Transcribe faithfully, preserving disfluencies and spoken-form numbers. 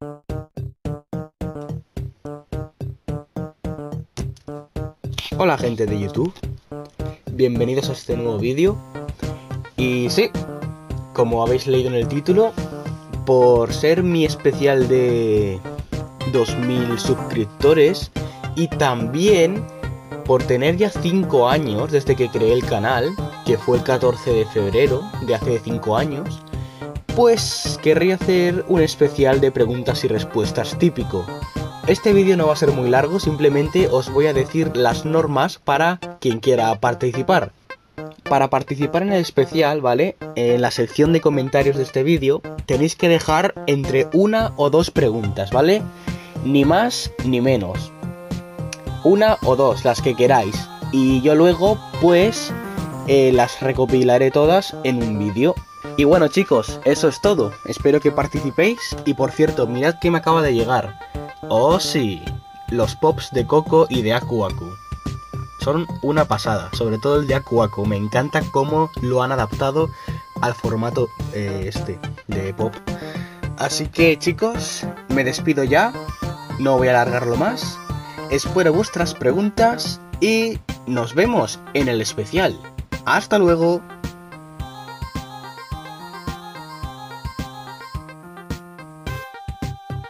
Hola gente de YouTube, bienvenidos a este nuevo vídeo. Y sí, como habéis leído en el título, por ser mi especial de dos mil suscriptores y también por tener ya cinco años desde que creé el canal, que fue el catorce de febrero de hace cinco años, pues querría hacer un especial de preguntas y respuestas típico. Este vídeo no va a ser muy largo, simplemente os voy a decir las normas para quien quiera participar. Para participar en el especial, ¿vale? En la sección de comentarios de este vídeo tenéis que dejar entre una o dos preguntas, ¿vale? Ni más ni menos. Una o dos, las que queráis. Y yo luego, pues, eh, las recopilaré todas en un vídeo. Y bueno chicos, eso es todo. Espero que participéis. Y por cierto, mirad que me acaba de llegar. Oh sí, los pops de Coco y de Aku Aku. Son una pasada, sobre todo el de Aku Aku. Me encanta cómo lo han adaptado al formato eh, este de pop. Así que chicos, me despido ya. No voy a alargarlo más. Espero vuestras preguntas y nos vemos en el especial. ¡Hasta luego!